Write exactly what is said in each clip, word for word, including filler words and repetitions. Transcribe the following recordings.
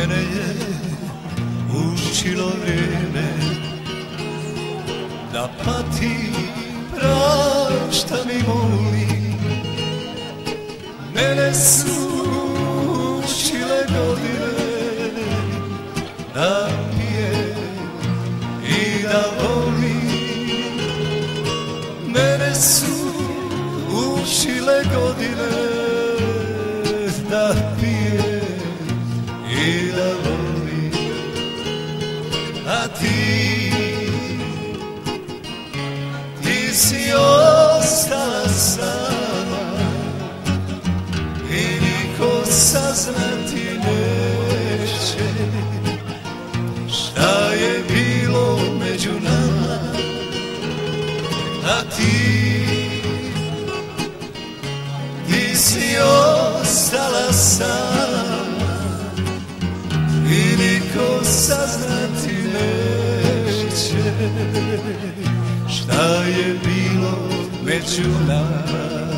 Mene je učilo vrijeme da patim, praštam i molim. Mene su učile godine da pijem i da volim. Mene su učile godine da pijem i da volim. A ti, ti si ostala sama i niko saznati neće šta je bilo među nama. A ti, ti si ostala sama i niko saznati neće šta je bilo među nama.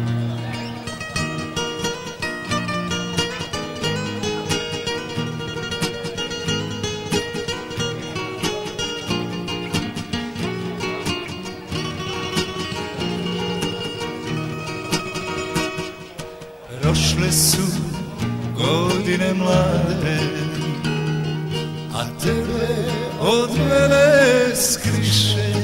Prošle su godine mlade, a tebe od mene skriše.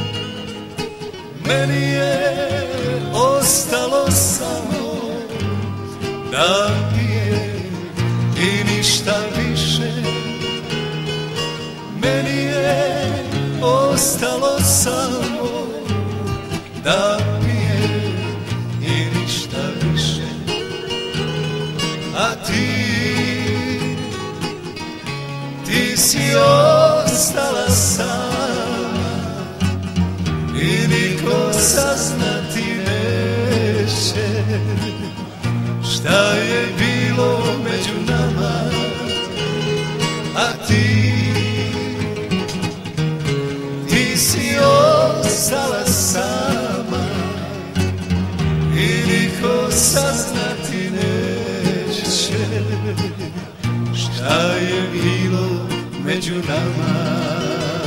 Meni je ostalo samo da pijem i ništa više. Meni je ostalo samo da pijem i ništa više. A ti, ti si ostala sama i niko saznati neće šta je bilo među nama. A ti, ti si ostala sama i niko saznati neće šta je bilo među nama.